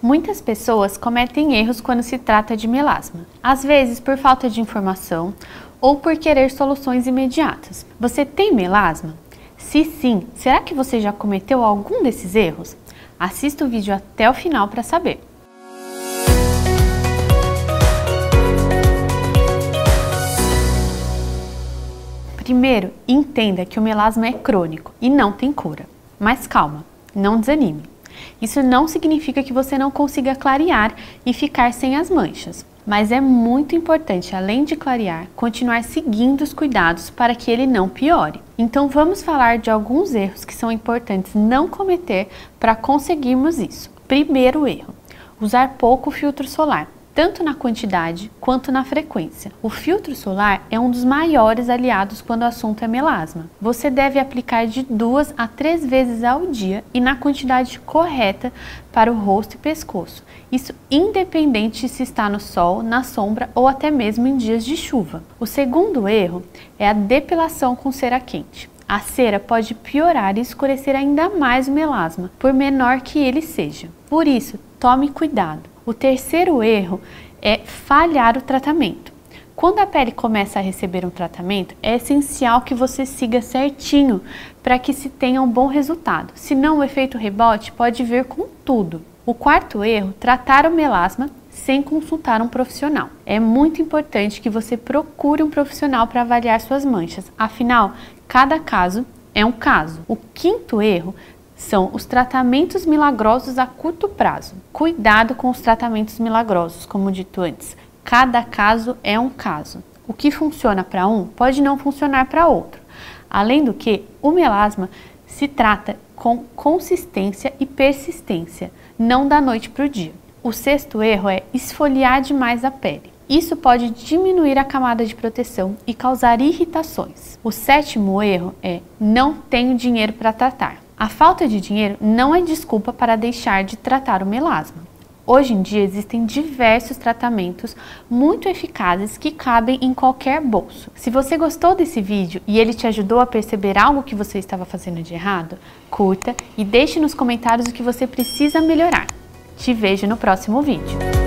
Muitas pessoas cometem erros quando se trata de melasma, às vezes por falta de informação ou por querer soluções imediatas. Você tem melasma? Se sim, será que você já cometeu algum desses erros? Assista o vídeo até o final para saber. Primeiro, entenda que o melasma é crônico e não tem cura. Mas calma, não desanime. Isso não significa que você não consiga clarear e ficar sem as manchas. Mas é muito importante, além de clarear, continuar seguindo os cuidados para que ele não piore. Então vamos falar de alguns erros que são importantes não cometer para conseguirmos isso. Primeiro erro: usar pouco filtro solar, tanto na quantidade quanto na frequência. O filtro solar é um dos maiores aliados quando o assunto é melasma. Você deve aplicar de 2 a 3 vezes ao dia e na quantidade correta para o rosto e pescoço. Isso independente se está no sol, na sombra ou até mesmo em dias de chuva. O segundo erro é a depilação com cera quente. A cera pode piorar e escurecer ainda mais o melasma, por menor que ele seja. Por isso, tome cuidado. O terceiro erro é falhar o tratamento. Quando a pele começa a receber um tratamento, é essencial que você siga certinho para que se tenha um bom resultado. Senão o efeito rebote pode vir com tudo. O quarto erro: tratar o melasma sem consultar um profissional. É muito importante que você procure um profissional para avaliar suas manchas. Afinal, cada caso é um caso. O quinto erro são os tratamentos milagrosos a curto prazo. Cuidado com os tratamentos milagrosos, como dito antes. Cada caso é um caso. O que funciona para um pode não funcionar para outro. Além do que, o melasma se trata com consistência e persistência, não da noite para o dia. O sexto erro é esfoliar demais a pele. Isso pode diminuir a camada de proteção e causar irritações. O sétimo erro é: não tenho dinheiro para tratar. A falta de dinheiro não é desculpa para deixar de tratar o melasma. Hoje em dia existem diversos tratamentos muito eficazes que cabem em qualquer bolso. Se você gostou desse vídeo e ele te ajudou a perceber algo que você estava fazendo de errado, curta e deixe nos comentários o que você precisa melhorar. Te vejo no próximo vídeo.